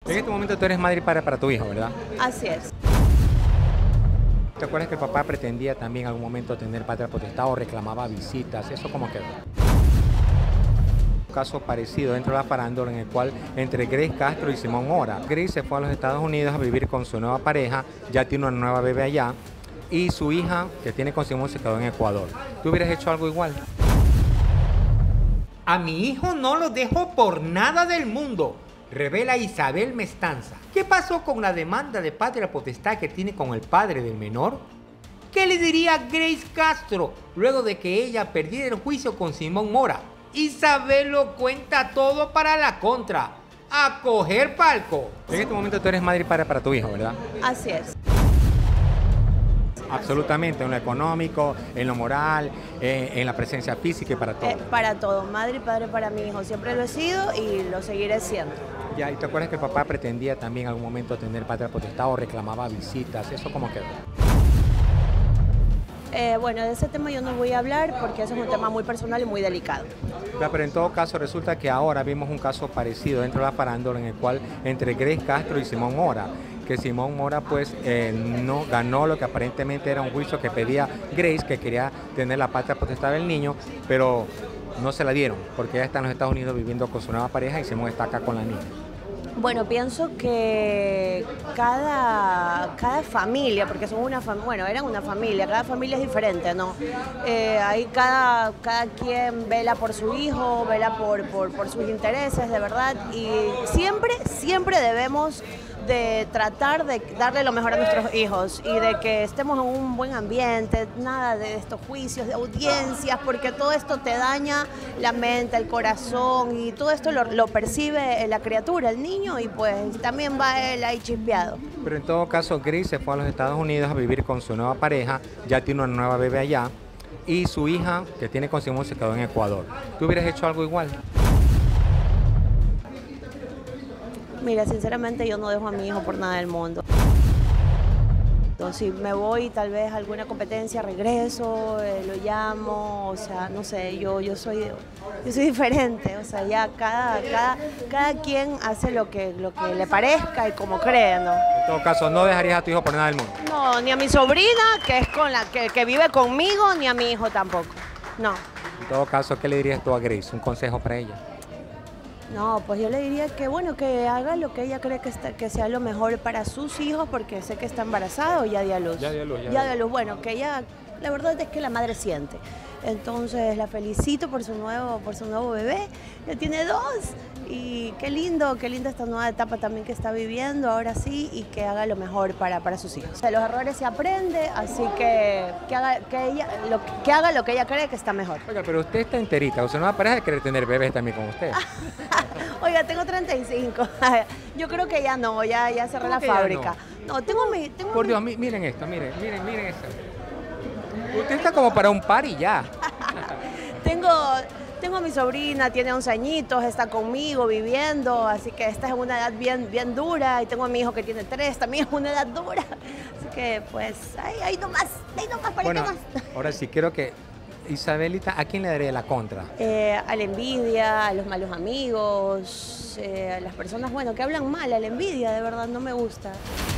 En este momento tú eres madre y padre para tu hijo, ¿verdad? Así es. ¿Te acuerdas que el papá pretendía también en algún momento tener patria potestad o reclamaba visitas? ¿Eso cómo quedó? Un caso parecido dentro de la farándula en el cual entre Grace Castro y Simón Mora. Grace se fue a los Estados Unidos a vivir con su nueva pareja, ya tiene una nueva bebé allá, y su hija, que tiene con Simón, se quedó en Ecuador. ¿Tú hubieras hecho algo igual? A mi hijo no lo dejo por nada del mundo, revela Isabel Mestanza. ¿Qué pasó con la demanda de patria potestad que tiene con el padre del menor? ¿Qué le diría Grace Castro luego de que ella perdiera el juicio con Simón Mora? Isabel lo cuenta todo para la contra. ¡A coger palco! En este momento tú eres madre y padre para tu hijo, ¿verdad? Así es. Absolutamente, en lo económico, en lo moral, en la presencia física y para todo. Para todo, madre y padre para mi hijo. Siempre lo he sido y lo seguiré siendo. Ya, ¿y te acuerdas que el papá pretendía también en algún momento tener patria potestad o reclamaba visitas? ¿Eso cómo quedó? Bueno, de ese tema yo no voy a hablar porque eso es un tema muy personal y muy delicado. Ya, pero en todo caso resulta que ahora vimos un caso parecido dentro de la farándula en el cual entre Grace Castro y Simón Mora, que Simón Mora pues no ganó lo que aparentemente era un juicio que pedía Grace, que quería tener la patria potestad del niño, pero no se la dieron porque ella está en los Estados Unidos viviendo con su nueva pareja y Simón está acá con la niña. Bueno, pienso que cada familia, porque son bueno, eran una familia, cada familia es diferente, ¿no? Ahí cada quien vela por su hijo, vela por sus intereses, de verdad, y siempre debemos de tratar de darle lo mejor a nuestros hijos y de que estemos en un buen ambiente, nada de estos juicios, de audiencias, porque todo esto te daña la mente, el corazón y todo esto lo percibe la criatura, el niño, y pues también va él ahí chispeado. Pero en todo caso, Grace se fue a los Estados Unidos a vivir con su nueva pareja, ya tiene una nueva bebé allá, y su hija, que tiene con Simón, se quedó en Ecuador. ¿Tú hubieras hecho algo igual? Mira, sinceramente yo no dejo a mi hijo por nada del mundo. Entonces, si me voy tal vez a alguna competencia, regreso, lo llamo, o sea, no sé, yo soy diferente, o sea, ya cada quien hace lo que le parezca y como cree, ¿no? En todo caso, ¿no dejarías a tu hijo por nada del mundo? No, ni a mi sobrina, que es con la que vive conmigo, ni a mi hijo tampoco, no. En todo caso, ¿qué le dirías tú a Grace? ¿Un consejo para ella? No, pues yo le diría que bueno, que haga lo que ella cree que sea lo mejor para sus hijos, porque sé que está embarazada o ya dio a luz. Ya dio a luz. Bueno, que ella, la verdad es que la madre siente. Entonces la felicito por su nuevo bebé, ya tiene 2, y qué linda esta nueva etapa también que está viviendo ahora sí, y que haga lo mejor para sus hijos. De los errores se aprende, así que haga lo que ella cree que está mejor. Oiga, pero usted está enterita, o sea, no pareja de querer tener bebés también con usted. Oiga, tengo 35, yo creo que ya no, ya cerré la fábrica. No, tengo Por Dios, miren esto, miren esto. Usted está como para un par y ya. Tengo a mi sobrina, tiene 11 añitos, está conmigo viviendo, así que esta es una edad bien dura, y tengo a mi hijo que tiene 3, también es una edad dura. Así que pues, ahí nomás, para bueno, más. Ahora sí, quiero que, Isabelita, ¿a quién le daría la contra? A la envidia, a los malos amigos, a las personas, bueno, que hablan mal, a la envidia, de verdad no me gusta.